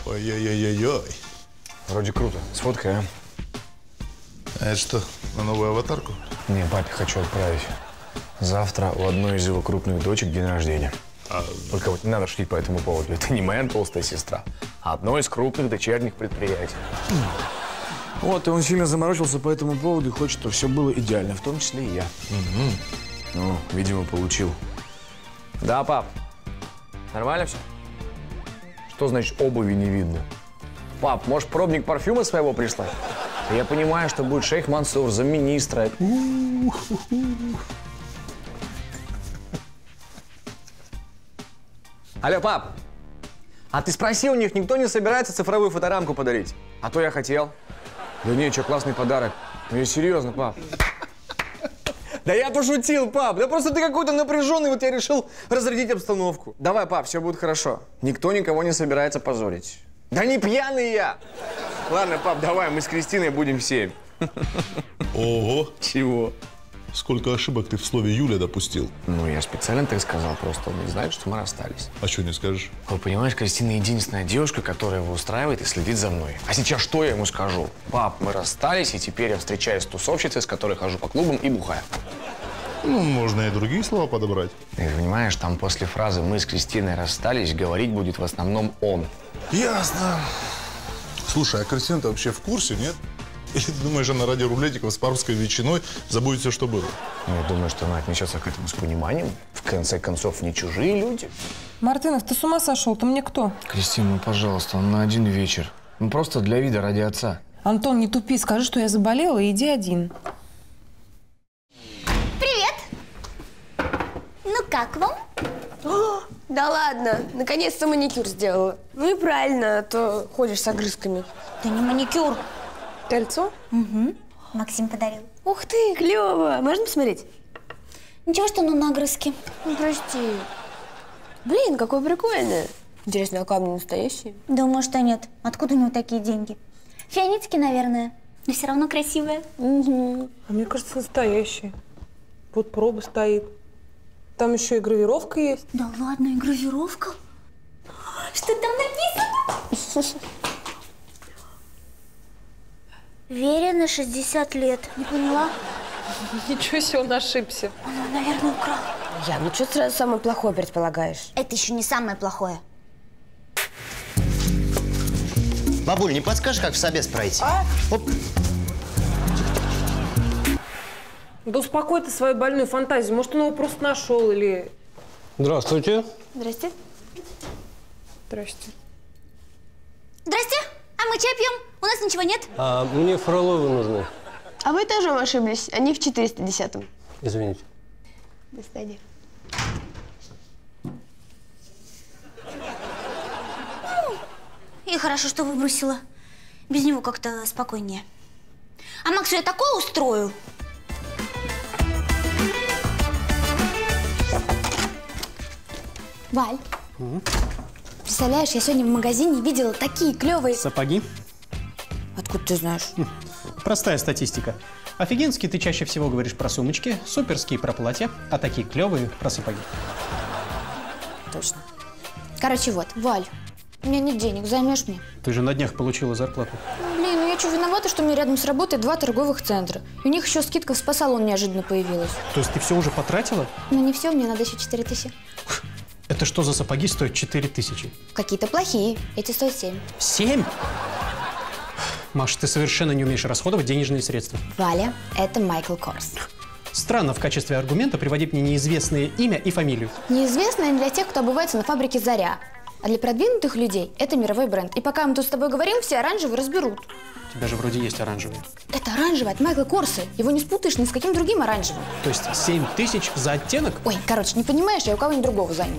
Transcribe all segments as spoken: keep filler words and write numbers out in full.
Ой-ой-ой-ой-ой. Вроде круто. Сфоткай, а? А это что, на новую аватарку? Не, папе хочу отправить. Завтра у одной из его крупных дочек день рождения. А... Только вот не надо шутить по этому поводу. Это не моя толстая сестра, а одно из крупных дочерних предприятий. Вот, и он сильно заморочился по этому поводу и хочет, чтобы все было идеально, в том числе и я. Угу. Ну, видимо, получил. Да, пап? Нормально все? Что значит обуви не видно? Пап, может, пробник парфюма своего прислать? Я понимаю, что будет шейх Мансур, замминистра. Алло, пап, а ты спроси у них, никто не собирается цифровую фоторамку подарить? А то я хотел. Да не, что, классный подарок. Ну, я серьезно, пап. Да я пошутил, пап. Да просто ты какой-то напряженный, вот я решил разрядить обстановку. Давай, пап, все будет хорошо. Никто никого не собирается позорить. Да не пьяный я. Ладно, пап, давай, мы с Кристиной будем семь. Ого. Чего? Сколько ошибок ты в слове Юля допустил? Ну, я специально так сказал, просто он не знает, что мы расстались. А что не скажешь? Вы понимаешь, Кристина единственная девушка, которая его устраивает и следит за мной. А сейчас что я ему скажу? Пап, мы расстались, и теперь я встречаюсь с тусовщицей, с которой хожу по клубам и бухаю. Ну, можно и другие слова подобрать. Ты понимаешь, там после фразы «мы с Кристиной расстались» говорить будет в основном он. Ясно. Слушай, а Кристина-то вообще в курсе, нет? Или ты думаешь, она ради рулетиков с пармской ветчиной забудет все, что было? Ну, я думаю, что она отнесется к этому с пониманием. В конце концов, не чужие люди. Мартынов, ты с ума сошел? Ты мне кто? Кристина, ну, пожалуйста, он на один вечер. Ну, просто для вида, ради отца. Антон, не тупи, скажи, что я заболела, и иди один. Привет! Ну, как вам? О, да ладно, наконец-то маникюр сделала. Ну и правильно, а то ходишь с огрызками. Да не маникюр. Кольцо? Угу. Максим подарил. Ух ты, клево! Можно посмотреть? Ничего, что оно на огрызке. Ну, прости. Блин, какое прикольное. Интересно, а камни настоящие? Думаю, что нет. Откуда у него такие деньги? Фианитки, наверное. Но все равно красивые. Угу. А мне кажется, настоящие. Вот проба стоит. Там еще и гравировка есть. Да ладно, и гравировка? Что там написано? Вере на шестьдесят лет. Не поняла? Ничего себе, он ошибся. Он, наверное, украл. Я, ну что сразу самое плохое предполагаешь? Это еще не самое плохое. Бабуль, не подскажешь, как в собес пройти? А? Оп. Да успокой ты свою больную фантазию. Может, он его просто нашел или… Здравствуйте. Здрасте. Здрасте. Здрасте. А мы чай пьем? У нас ничего нет? А мне Фроловы нужны. А вы тоже ошиблись. Они в четыреста десятом. Извините. До свидания. И хорошо, что выбросила. Без него как-то спокойнее. А Максу я такое устрою. Валь, угу. Представляешь, я сегодня в магазине видела такие клевые… Сапоги? Откуда ты знаешь? Хм. Простая статистика. Офигенские ты чаще всего говоришь про сумочки, суперские про платья, а такие клевые про сапоги. Точно. Короче, вот, Валь, у меня нет денег, займешь мне? Ты же на днях получила зарплату. Блин, ну я что, виновата, что у меня рядом с работой два торговых центра. И у них еще скидка в спа-салон неожиданно появилась. То есть ты все уже потратила? Ну не все, мне надо еще четыре тысячи. Это что за сапоги стоят четыре тысячи? Какие-то плохие, эти стоят семь. Семь? Маш, ты совершенно не умеешь расходовать денежные средства. Валя, это Майкл Корс. Странно в качестве аргумента приводить мне неизвестное имя и фамилию. Неизвестное для тех, кто обувается на фабрике «Заря». А для продвинутых людей это мировой бренд. И пока мы тут с тобой говорим, все оранжевые разберут. У тебя же вроде есть оранжевые. Это оранжевый от Майкла Корса. Его не спутаешь ни с каким другим оранжевым. То есть семь тысяч за оттенок? Ой, короче, не понимаешь, я у кого-нибудь другого займу.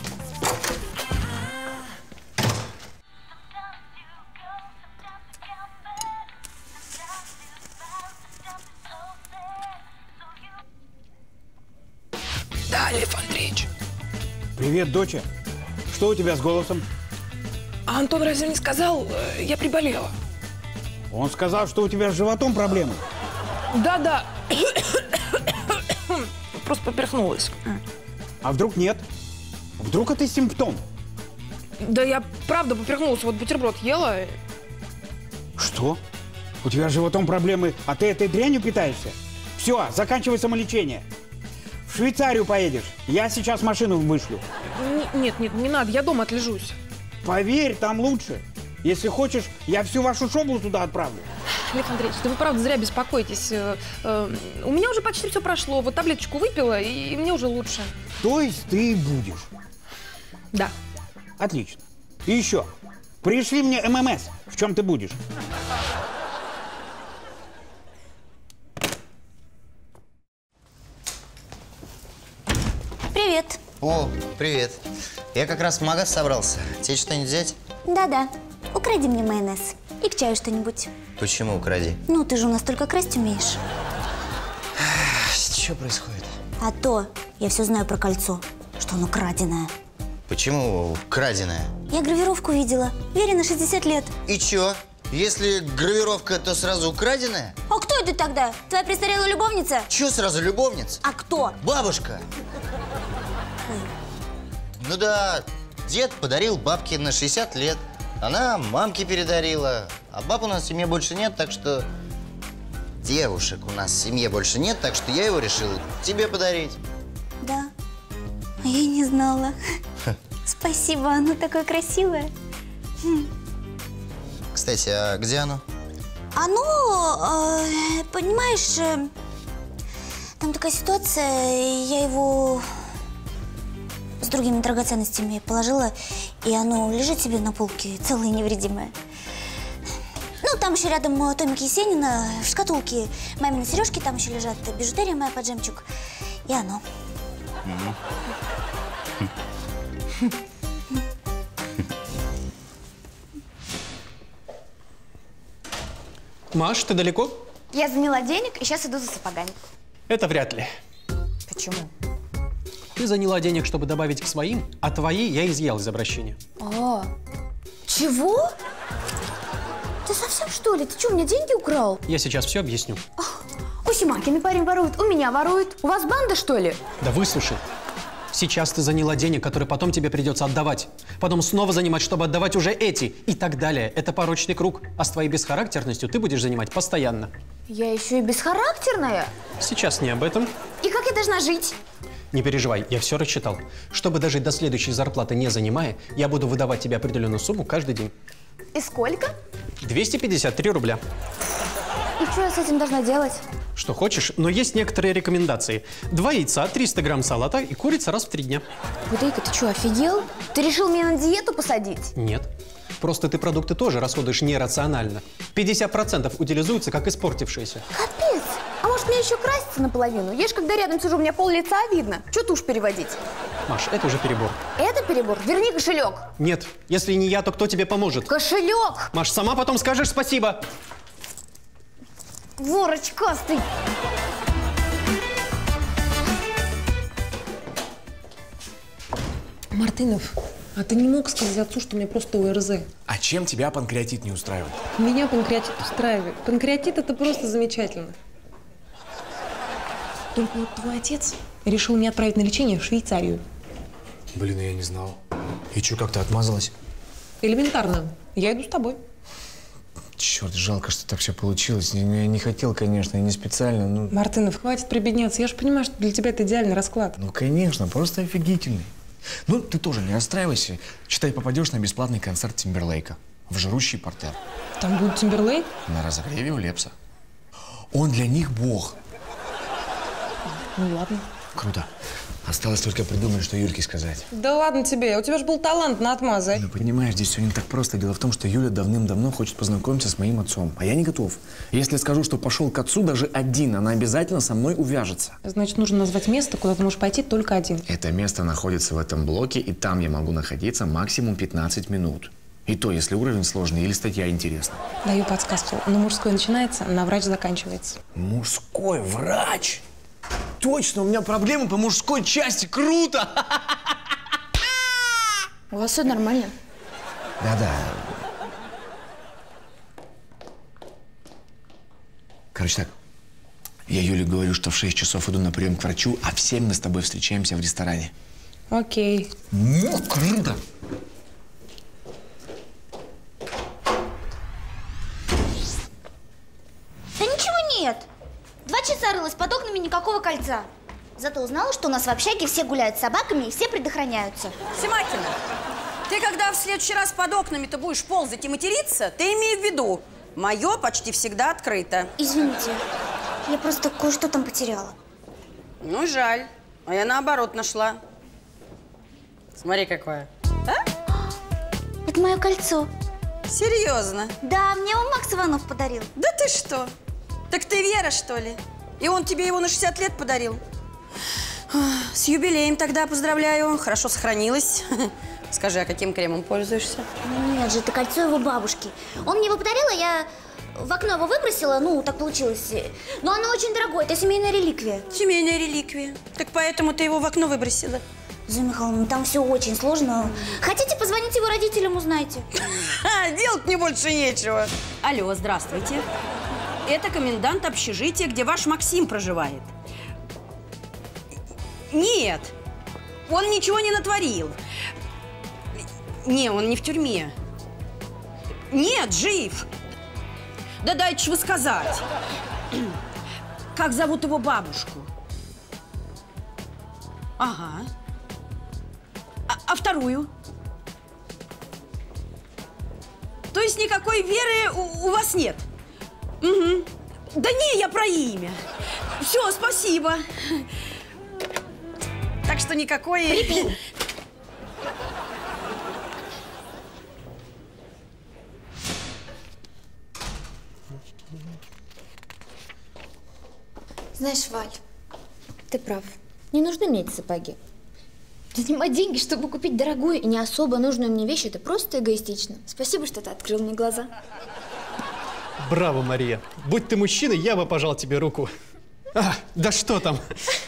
Да, Лев Андреевич. Привет, доча. Что у тебя с голосом? А Антон разве не сказал, я приболела? Он сказал, что у тебя с животом проблемы. Да-да. Просто поперхнулась. А вдруг нет? Вдруг это симптом? Да я правда поперхнулась, вот бутерброд ела. Что? У тебя с животом проблемы, а ты этой дрянью питаешься? Все, заканчивай самолечение. В Швейцарию поедешь. Я сейчас машину вышлю. Н нет, нет, не надо, я дома отлежусь. Поверь, там лучше. Если хочешь, я всю вашу шоблу туда отправлю. Лев Андреевич, да вы правда зря беспокоитесь. У меня уже почти все прошло. Вот таблеточку выпила, и мне уже лучше. То есть ты будешь? Да. Отлично. И еще. Пришли мне эм эм эс, в чем ты будешь. Привет. О, привет. Я как раз в магаз собрался. Тебе что-нибудь взять? Да-да. Укради мне майонез. И к чаю что-нибудь. Почему укради? Ну, ты же у нас только красть умеешь. Что происходит? А то я все знаю про кольцо, что оно краденое. Почему краденое? Я гравировку видела. Вере на шестьдесят лет. И чё? Если гравировка, то сразу украденная? А кто это тогда? Твоя престарелая любовница? Чё сразу любовница? А кто? Бабушка. Ну да, дед подарил бабке на шестьдесят лет. Она мамке передарила. А баб у нас в семье больше нет, так что... Девушек у нас в семье больше нет, так что я его решил тебе подарить. Да. А я и не знала. Спасибо, оно такое красивое. Кстати, а где оно? Оно, э, понимаешь, э, там такая ситуация, я его с другими драгоценностями положила, и оно лежит себе на полке, целое и невредимое. Ну, там еще рядом Томик Есенина, в шкатулке мамины сережки там еще лежат, бижутерия моя под жемчуг, и оно. Маш, ты далеко? Я заняла денег и сейчас иду за сапогами. Это вряд ли. Почему? Ты заняла денег, чтобы добавить к своим, а твои я изъял из обращения. А, чего? Ты совсем что ли? Ты что, у меня деньги украл? Я сейчас все объясню. У Симакина парень ворует, у меня ворует. У вас банда, что ли? Да выслушай. Сейчас ты заняла денег, которые потом тебе придется отдавать. Потом снова занимать, чтобы отдавать уже эти. И так далее. Это порочный круг. А с твоей бесхарактерностью ты будешь занимать постоянно. Я еще и бесхарактерная? Сейчас не об этом. И как я должна жить? Не переживай, я все рассчитал. Чтобы дожить до следующей зарплаты не занимая, я буду выдавать тебе определенную сумму каждый день. И сколько? двести пятьдесят три рубля. И что я с этим должна делать? Что хочешь, но есть некоторые рекомендации. Два яйца, триста грамм салата и курица раз в три дня. Будейка, ты что, офигел? Ты решил меня на диету посадить? Нет. Просто ты продукты тоже расходуешь нерационально. пятьдесят процентов утилизуются, как испортившиеся. Капец! А может мне еще краситься наполовину? Я ж когда рядом сижу, у меня пол лица видно. Че тушь переводить? Маш, это уже перебор. Это перебор? Верни кошелек. Нет, если не я, то кто тебе поможет? Кошелек! Маш, сама потом скажешь спасибо. Вор очкастый! Мартынов, а ты не мог сказать отцу, что у меня просто о эр зэ? А чем тебя панкреатит не устраивает? Меня панкреатит устраивает. Панкреатит – это просто замечательно. Только вот твой отец решил меня отправить на лечение в Швейцарию. Блин, я не знал. И что, как ты отмазалась? Элементарно. Я иду с тобой. Черт, жалко, что так все получилось. Я не хотел, конечно, и не специально, ну... Мартынов, хватит прибедняться. Я же понимаю, что для тебя это идеальный расклад. Ну, конечно, просто офигительный. Ну, ты тоже не расстраивайся. Считай, попадешь на бесплатный концерт Тимберлейка в жрущий портер. Там будет Тимберлейк? На разогреве у Лепса. Он для них бог. Ну ладно. Круто. Осталось только придумать, что Юльке сказать. Да ладно тебе, у тебя же был талант на отмазать. Ну, понимаешь, здесь все не так просто. Дело в том, что Юля давным-давно хочет познакомиться с моим отцом, а я не готов. Если скажу, что пошел к отцу даже один, она обязательно со мной увяжется. Значит, нужно назвать место, куда ты можешь пойти только один. Это место находится в этом блоке, и там я могу находиться максимум пятнадцать минут. И то, если уровень сложный или статья интересна. Даю подсказку. На мужской начинается, на врач заканчивается. Мужской врач? Точно, у меня проблемы по мужской части. Круто! У вас все нормально? Да-да. Короче так, я Юле говорю, что в шесть часов иду на прием к врачу, а в семь мы с тобой встречаемся в ресторане. Окей. Ну, круто! ночи зарылась, под окнами никакого кольца. Зато узнала, что у нас в общаге все гуляют с собаками и все предохраняются. Семакина, ты когда в следующий раз под окнами-то будешь ползать и материться, ты имей в виду, мое почти всегда открыто. Извините, я просто кое-что там потеряла. Ну, жаль. А я наоборот нашла. Смотри, какое. А? Это мое кольцо. Серьезно? Да, мне его Макс Иванов подарил. Да ты что? Так ты Вера, что ли? И он тебе его на шестьдесят лет подарил? С юбилеем тогда поздравляю. Хорошо сохранилось. Скажи, а каким кремом пользуешься? Нет же, это кольцо его бабушки. Он мне его подарил, а я в окно его выбросила. Ну, так получилось. Но оно очень дорогое, это семейная реликвия. Семейная реликвия. Так поэтому ты его в окно выбросила? Зоя Михайловна, там все очень сложно. Хотите, позвоните его родителям, узнаете. Делать мне больше нечего. Алло, здравствуйте. Это комендант общежития, где ваш Максим проживает. Нет, он ничего не натворил. Не, он не в тюрьме. Нет, жив. Да дайте же вы сказать. Как зовут его бабушку? Ага. А, а вторую? То есть никакой веры у, у вас нет? Угу. Да не, я про имя. Все, спасибо. Так что никакой... Припин. Знаешь, Валь, ты прав. Не нужны мне эти сапоги. Занимать деньги, чтобы купить дорогую и не особо нужную мне вещь, это просто эгоистично. Спасибо, что ты открыл мне глаза. Браво, Мария. Будь ты мужчиной, я бы пожал тебе руку. А, да что там?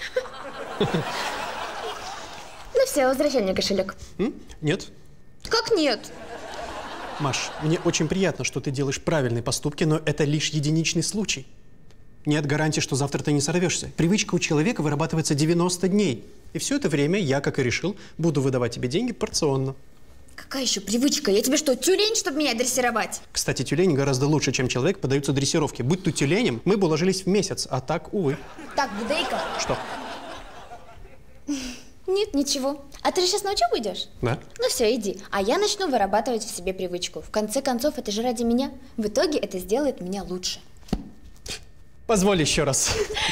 Ну все, возвращай мне кошелек. М? Нет. Как нет? Маш, мне очень приятно, что ты делаешь правильные поступки, но это лишь единичный случай. Нет гарантии, что завтра ты не сорвешься. Привычка у человека вырабатывается девяносто дней. И все это время я, как и решил, буду выдавать тебе деньги порционно. Какая еще привычка? Я тебе что, тюлень, чтобы меня дрессировать? Кстати, тюлень гораздо лучше, чем человек, поддаются дрессировке. Будь ты тюленем, мы бы уложились в месяц, а так, увы. Так, Будейка. Что? Нет, ничего. А ты же сейчас на учебу идешь? Да. Ну все, иди. А я начну вырабатывать в себе привычку. В конце концов, это же ради меня. В итоге это сделает меня лучше. Позволь еще раз.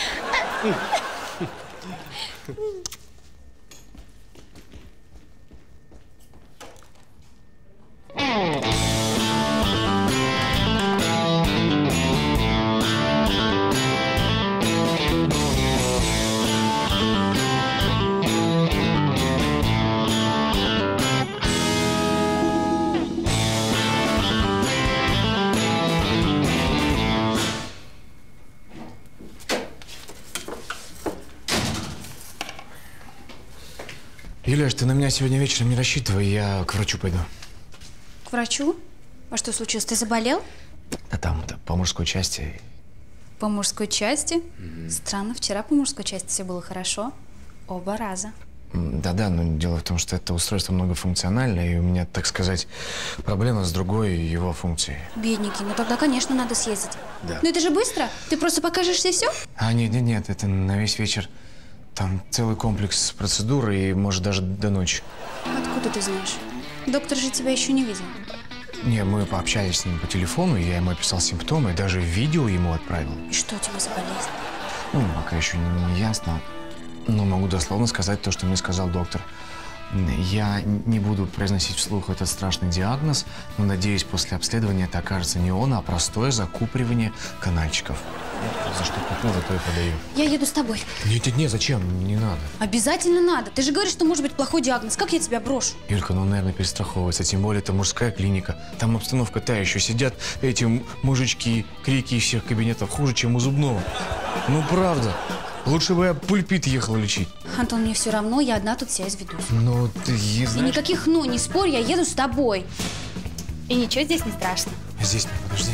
Юляш, ты на меня сегодня вечером не рассчитывай, я к врачу пойду. К врачу? А что случилось? Ты заболел? Да там, да, по мужской части. По мужской части? Mm-hmm. Странно, вчера по мужской части все было хорошо. Оба раза. Да-да, но дело в том, что это устройство многофункциональное, и у меня, так сказать, проблема с другой его функцией. Бедненький, ну тогда, конечно, надо съездить. Да. Ну это же быстро. Ты просто покажешься и все? А, нет-нет-нет, это на весь вечер. Там целый комплекс процедур и, может, даже до ночи. Откуда ты знаешь? Доктор же тебя еще не видел. Не, мы пообщались с ним по телефону, я ему описал симптомы, даже видео ему отправил. И что у тебя за болезнь? Ну, пока еще не, не ясно, но могу дословно сказать то, что мне сказал доктор. Я не буду произносить вслух этот страшный диагноз, но, надеюсь, после обследования это окажется не он, а простое закупоривание канальчиков. За что купил, за то и подаю. Я еду с тобой. Нет-нет-нет, зачем? Не надо. Обязательно надо. Ты же говоришь, что может быть плохой диагноз. Как я тебя брошу? Юлька, ну, наверное, перестраховывается. Тем более, это мужская клиника. Там обстановка та еще. Сидят эти мужички, крики из всех кабинетов хуже, чем у зубного. Ну, правда. Лучше бы я пульпит ехал лечить. Антон, мне все равно, я одна тут себя изведусь. Ну, ты знаешь... И никаких «но», не спорь, я еду с тобой. И ничего здесь не страшно. Здесь не, подожди.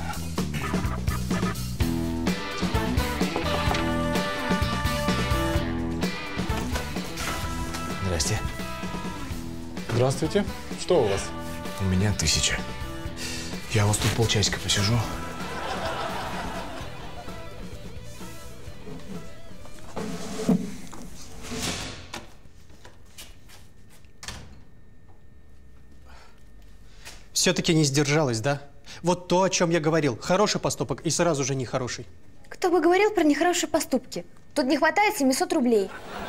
Здрасте. Здравствуйте. Что у вас? У меня тысяча. Я у вас тут полчасика посижу. Все-таки не сдержалась, да? Вот то, о чем я говорил. Хороший поступок и сразу же нехороший. Кто бы говорил про нехорошие поступки? Тут не хватает семисот рублей.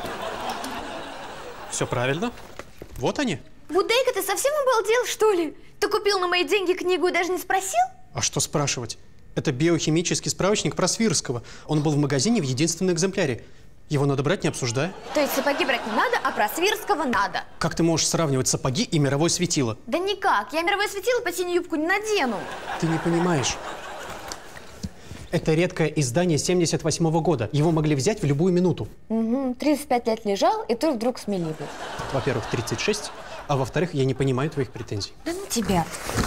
Все правильно. Вот они. Будейка, ты совсем обалдел, что ли? Ты купил на мои деньги книгу и даже не спросил? А что спрашивать? Это биохимический справочник про Свирского. Он был в магазине в единственном экземпляре. Его надо брать, не обсуждая. То есть сапоги брать не надо, а про Свирского надо? Как ты можешь сравнивать сапоги и мировое светило? Да никак. Я мировое светило под синюю юбку не надену. Ты не понимаешь. Это редкое издание семьдесят восьмого года. Его могли взять в любую минуту. Угу. тридцать пять лет лежал, и тут вдруг сменили. Во-первых, тридцать шесть, а во-вторых, я не понимаю твоих претензий. Да ну тебя.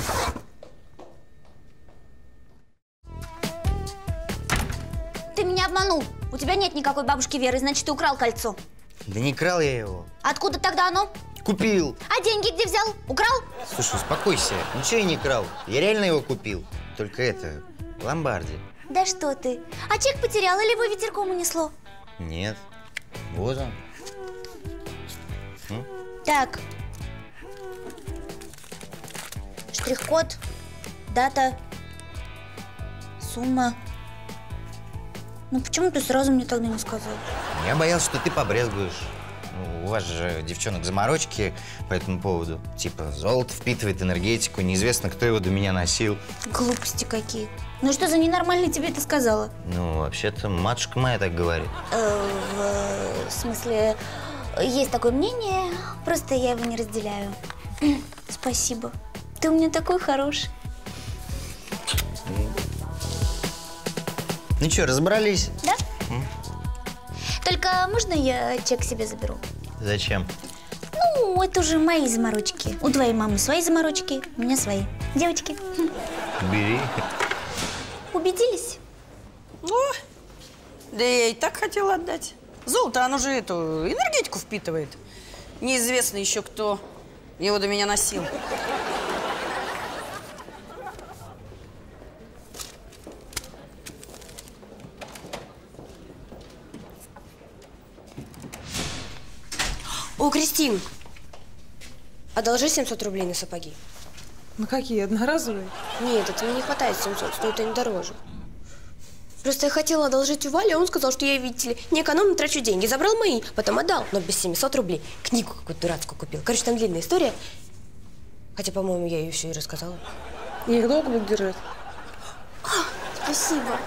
Ты меня обманул. У тебя нет никакой бабушки Веры, значит, ты украл кольцо. Да не крал я его. Откуда тогда оно? Купил. А деньги где взял? Украл? Слушай, успокойся. Ничего я не крал. Я реально его купил. Только это, в ломбарде. Да что ты? А чек потерял или его ветерком унесло? Нет. Вот он. М? Так. Штрих-код, дата, сумма. Ну почему ты сразу мне тогда не сказал? Я боялся, что ты побрезгуешь. Ну, у вас же, девчонок, заморочки по этому поводу. Типа, золото впитывает энергетику, неизвестно, кто его до меня носил. Глупости какие. Ну что за ненормальный тебе это сказала? Ну, вообще-то, матушка моя так говорит. Э, в смысле, есть такое мнение, просто я его не разделяю. Спасибо. Ты у меня такой хороший. Ну что, разобрались? Да? М? Только можно я чек себе заберу? Зачем? Ну, это уже мои заморочки. У твоей мамы свои заморочки, у меня свои. Девочки. Бери. Убедились? О, да я и так хотела отдать. Золото, оно же эту энергетику впитывает. Неизвестно еще, кто его до меня носил. О, Кристин, одолжи семьсот рублей на сапоги. На какие? Одноразовые? Нет, это мне не хватает семьсот, стоит они дороже. Просто я хотела одолжить у Вали, а он сказал, что я, видите ли, неэкономно трачу деньги. Забрал мои, потом отдал, но без семисот рублей. Книгу какую-то дурацкую купил. Короче, там длинная история. Хотя, по-моему, я ее все и рассказала. И их долго будут держать? А, спасибо.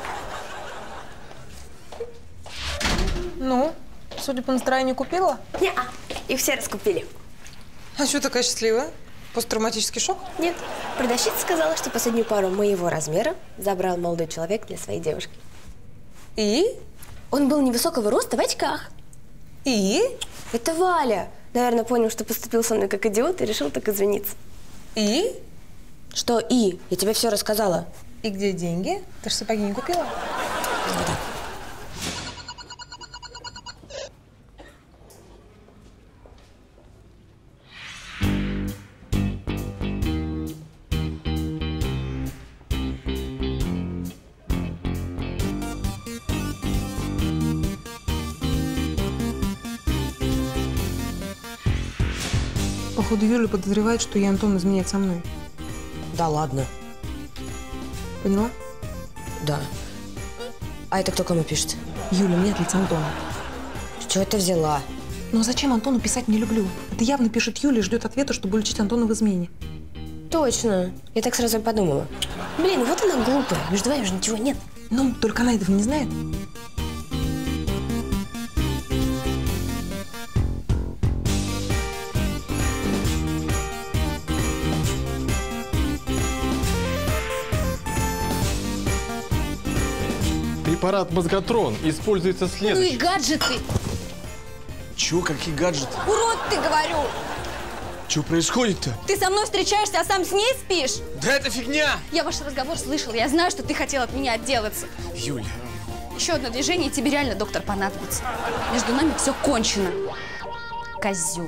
Ну, судя по настроению, купила? Не-а, их все раскупили. А что такая счастливая? Посттравматический шок? Нет, продавщица сказала, что последнюю пару моего размера забрал молодой человек для своей девушки. И? Он был невысокого роста в очках. И? Это Валя. Наверное, понял, что поступил со мной как идиот и решил так извиниться. И? Что и? Я тебе все рассказала. И где деньги? Ты же сапоги не купила? Да. Походу, Юля подозревает, что я Антон изменяет со мной. Да ладно. Поняла? Да. А это кто кому пишет? Юля, мне от лица Антона. С чего ты взяла? Ну а зачем Антону писать не люблю? Это явно пишет Юля и ждет ответа, чтобы уличить Антона в измене. Точно. Я так сразу и подумала. Блин, вот она глупая. Между вами же ничего нет. Ну, только она этого не знает. Препарат Мозготрон используется Ну и следующий. гаджеты. Чё, какие гаджеты? Урод, ты, говорю. Чё происходит-то? Ты со мной встречаешься, а сам с ней спишь? Да это фигня! Я ваш разговор слышала. Я знаю, что ты хотел от меня отделаться. Юля. Еще одно движение, и тебе реально доктор понадобится. Между нами все кончено. Козёл.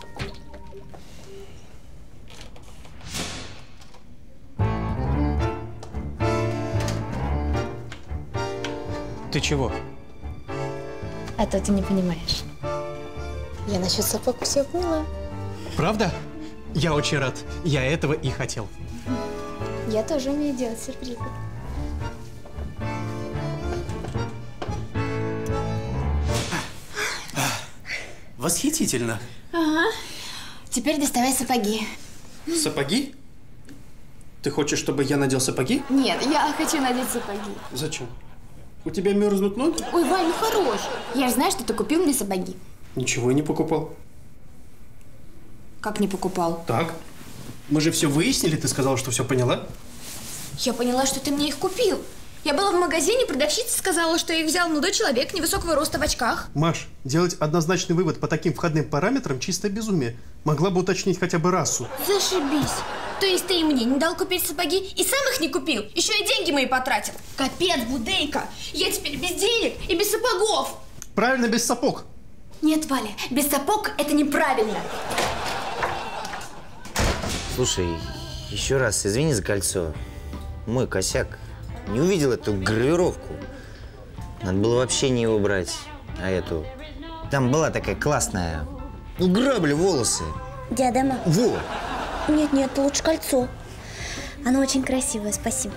Ты чего? А то ты не понимаешь. Я насчет сапог все поняла. Правда? Я очень рад. Я этого и хотел. Я тоже умею делать сюрпризы. Восхитительно. Ага. Теперь доставай сапоги. Сапоги? Ты хочешь, чтобы я надел сапоги? Нет, я хочу надеть сапоги. Зачем? У тебя мерзнут ноги? Ой, Вань, ну хорош. Я же знаю, что ты купил мне сапоги. Ничего я не покупал. Как не покупал? Так. Мы же все выяснили, ты сказала, что все поняла? Я поняла, что ты мне их купил. Я была в магазине, продавщица сказала, что их взял молодой человек невысокого роста в очках. Маш, делать однозначный вывод по таким входным параметрам – чистое безумие. Могла бы уточнить хотя бы расу. Зашибись. То есть ты и мне не дал купить сапоги и сам их не купил? Еще и деньги мои потратил. Капец, Будейка. Я теперь без денег и без сапогов. Правильно, без сапог. Нет, Валя, без сапог это неправильно. Слушай, еще раз извини за кольцо. Мой косяк. Не увидел эту гравировку. Надо было вообще не его брать, а эту. Там была такая классная. Ну, грабли, волосы. Диадема? Во! Нет-нет, лучше кольцо. Оно очень красивое, спасибо.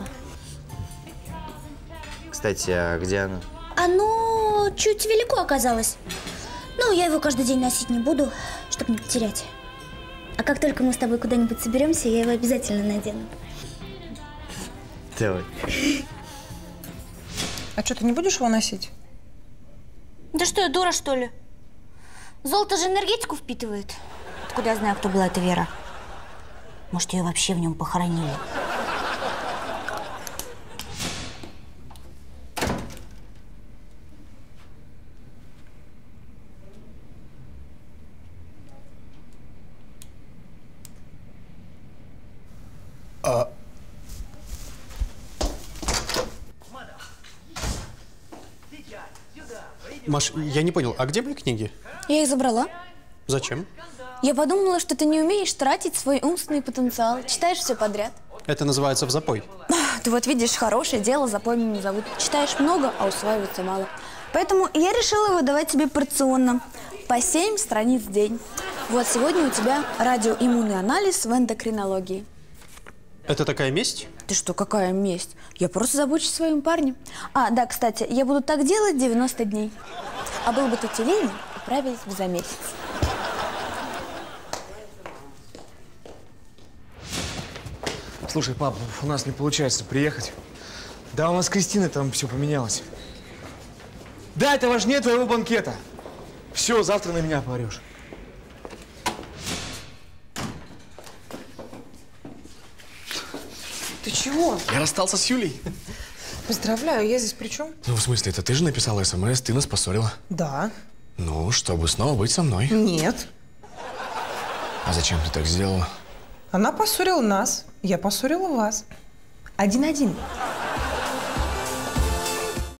Кстати, а где оно? Оно чуть велико оказалось. Ну, я его каждый день носить не буду, чтобы не потерять. А как только мы с тобой куда-нибудь соберемся, я его обязательно надену. Давай. А что, ты не будешь его носить? Да что, я дура, что ли? Золото же энергетику впитывает. Откуда я знаю, кто была эта Вера? Может, ее вообще в нем похоронили? А... Маш, я не понял, а где мои книги? Я их забрала. Зачем? Я подумала, что ты не умеешь тратить свой умственный потенциал. Читаешь все подряд. Это называется в запой. Ты вот видишь, хорошее дело запомни не зовут. Читаешь много, а усваивается мало. Поэтому я решила выдавать тебе порционно. По семь страниц в день. Вот сегодня у тебя радиоиммунный анализ в эндокринологии. Это такая месть? Ты что, какая месть? Я просто забочусь о своем парне. А, да, кстати, я буду так делать девяносто дней. А был бы ты телейный, управились бы за месяц. Слушай, пап, у нас не получается приехать. Да, у нас с Кристиной там все поменялось. Да, это важнее твоего банкета. Все, завтра на меня поорешь. Ты чего? Я расстался с Юлей. Поздравляю, я здесь при чем? Ну, в смысле, это ты же написала смс, ты нас поссорила. Да. Ну, чтобы снова быть со мной. Нет. А зачем ты так сделала? Она поссорила нас, я поссорила вас. Один-один.